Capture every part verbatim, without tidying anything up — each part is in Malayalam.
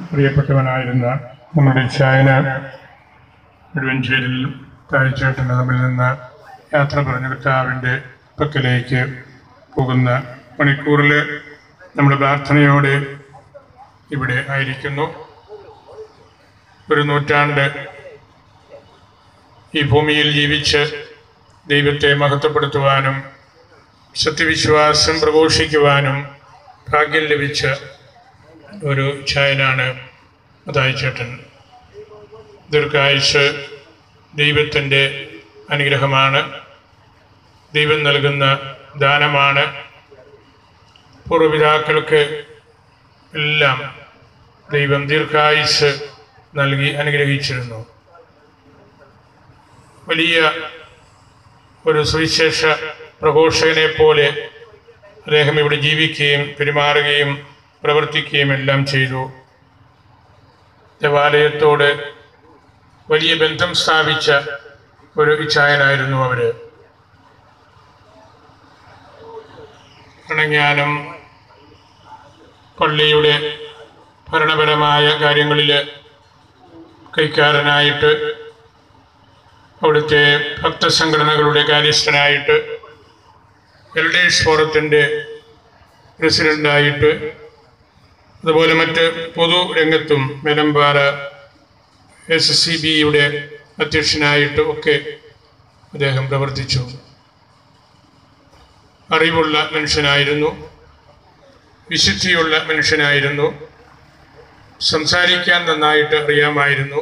പ്രിയപ്പെട്ടവനായിരുന്ന നമ്മുടെ ചായന നെടുവഞ്ചേരിയിൽ താഴ്ചേട്ടൻ നമ്മിൽ നിന്ന് യാത്ര പറഞ്ഞ കർത്താവിൻ്റെ പക്കലേക്ക് പോകുന്ന മണിക്കൂറിൽ നമ്മുടെ പ്രാർത്ഥനയോടെ ഇവിടെ ആയിരിക്കുന്നു. ഒരു നൂറ്റാണ്ട് ഈ ഭൂമിയിൽ ജീവിച്ച് ദൈവത്തെ മഹത്വപ്പെടുത്തുവാനും സത്യവിശ്വാസം പ്രഘോഷിക്കുവാനും ഭാഗ്യം ലഭിച്ച ഒരു ചായനാണ് മത്തായിച്ചേട്ടൻ. ദീർഘായുസ്സ് ദൈവത്തിൻ്റെ അനുഗ്രഹമാണ്, ദൈവം നൽകുന്ന ദാനമാണ്. പൂർവ്വപിതാക്കൾക്ക് എല്ലാം ദൈവം ദീർഘായുസ്സ് നൽകി അനുഗ്രഹിച്ചിരുന്നു. വലിയ ഒരു സുവിശേഷ പ്രഘോഷകനെ പോലെ അദ്ദേഹം ഇവിടെ ജീവിക്കുകയും പെരുമാറുകയും പ്രവർത്തിക്കുകയും എല്ലാം ചെയ്തു. ദേവാലയത്തോട് വലിയ ബന്ധം സ്ഥാപിച്ച ഒരു ഇച്ഛായനായിരുന്നു അവർ. ജ്ഞാനം പള്ളിയുടെ ഭരണപരമായ കാര്യങ്ങളിൽ കൈക്കാരനായിട്ട്, അവിടുത്തെ ഭക്തസംഘടനകളുടെ കാര്യസ്ഥനായിട്ട്, എൽഡേഴ്സ് ഫോറത്തിൻ്റെ പ്രസിഡൻ്റായിട്ട്, അതുപോലെ മറ്റ് പൊതു രംഗത്തും മേലമ്പാറ എസ് എസ് സി ബിയുടെ അധ്യക്ഷനായിട്ട് ഒക്കെ അദ്ദേഹം പ്രവർത്തിച്ചു. അറിവുള്ള മനുഷ്യനായിരുന്നു, വിശുദ്ധിയുള്ള മനുഷ്യനായിരുന്നു, സംസാരിക്കാൻ നന്നായിട്ട് അറിയാമായിരുന്നു.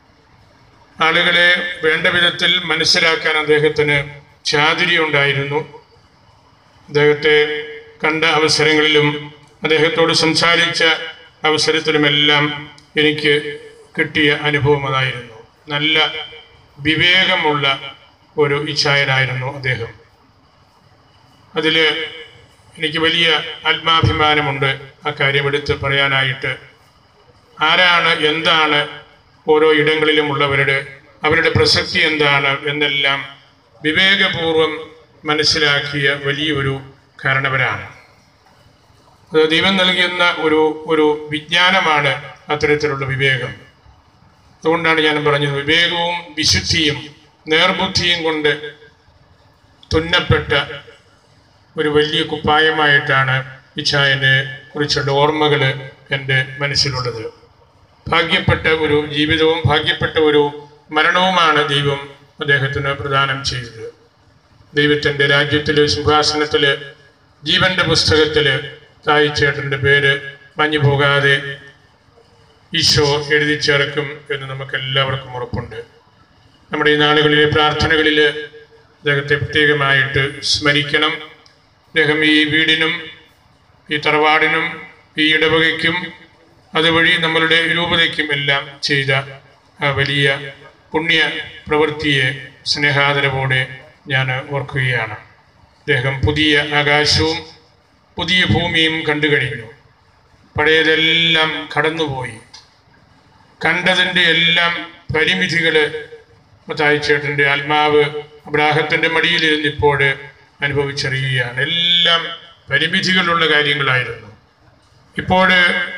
ആളുകളെ വേണ്ട വിധത്തിൽ മനസ്സിലാക്കാൻ അദ്ദേഹത്തിന് ചാതുര്യമുണ്ടായിരുന്നു. അദ്ദേഹത്തെ കണ്ട അവസരങ്ങളിലും അദ്ദേഹത്തോട് സംസാരിച്ച അവസരത്തിലുമെല്ലാം എനിക്ക് കിട്ടിയ അനുഭവം അതായിരുന്നു. നല്ല വിവേകമുള്ള ഒരു ഇച്ഛായനായിരുന്നു അദ്ദേഹം. അതിൽ എനിക്ക് വലിയ ആത്മാഭിമാനമുണ്ട് ആ കാര്യം എടുത്ത് പറയാനായിട്ട്. ആരാണ്, എന്താണ് ഓരോ ഇടങ്ങളിലും ഉള്ളവരുടെ അവരുടെ പ്രസക്തി എന്താണ് എന്നെല്ലാം വിവേകപൂർവം മനസ്സിലാക്കിയ വലിയൊരു കാരണവരാണ്. അത് ദൈവം നൽകുന്ന ഒരു ഒരു വിജ്ഞാനമാണ് അത്തരത്തിലുള്ള വിവേകം. അതുകൊണ്ടാണ് ഞാൻ പറഞ്ഞത്, വിവേകവും വിശുദ്ധിയും നേർബുദ്ധിയും കൊണ്ട് തുന്നപ്പെട്ട ഒരു വലിയ കുപ്പായമായിട്ടാണ് ഇച്ഛായനെ കുറിച്ചുള്ള ഓർമ്മകൾ എൻ്റെ മനസ്സിലുള്ളത്. ഭാഗ്യപ്പെട്ട ഒരു ജീവിതവും ഭാഗ്യപ്പെട്ട ഒരു മരണവുമാണ് ദൈവം അദ്ദേഹത്തിന് പ്രദാനം ചെയ്തത്. ദൈവത്തിൻ്റെ രാജ്യത്തിൽ സിംഹാസനത്തിൽ ജീവൻ്റെ പുസ്തകത്തിൽ തായിച്ചേട്ടൻ്റെ പേര് മഞ്ഞു പോകാതെ ഈശോ എഴുതി ചേർക്കും എന്ന് നമുക്കെല്ലാവർക്കും ഉറപ്പുണ്ട്. നമ്മുടെ ഈ നാളുകളിലെ പ്രാർത്ഥനകളിൽ അദ്ദേഹത്തെ പ്രത്യേകമായിട്ട് സ്മരിക്കണം. അദ്ദേഹം ഈ വീടിനും ഈ തറവാടിനും ഈ ഇടവകയ്ക്കും അതുവഴി നമ്മളുടെ രൂപതയ്ക്കും എല്ലാം ചെയ്ത ആ വലിയ പുണ്യ പ്രവൃത്തിയെ സ്നേഹാദരവോടെ ഞാൻ ഓർക്കുകയാണ്. അദ്ദേഹം പുതിയ ആകാശവും പുതിയ ഭൂമിയും കണ്ടു കഴിഞ്ഞു. പഴയതെല്ലാം കടന്നുപോയി. കണ്ടതിൻ്റെ എല്ലാം പരിമിതികൾ മത്തായിച്ചേട്ടൻ്റെ ആത്മാവ് അബ്രാഹത്തിൻ്റെ മടിയിലിരുന്നിപ്പോൾ അനുഭവിച്ചറിയുകയാണ്. എല്ലാം പരിമിതികളുള്ള കാര്യങ്ങളായിരുന്നു. ഇപ്പോൾ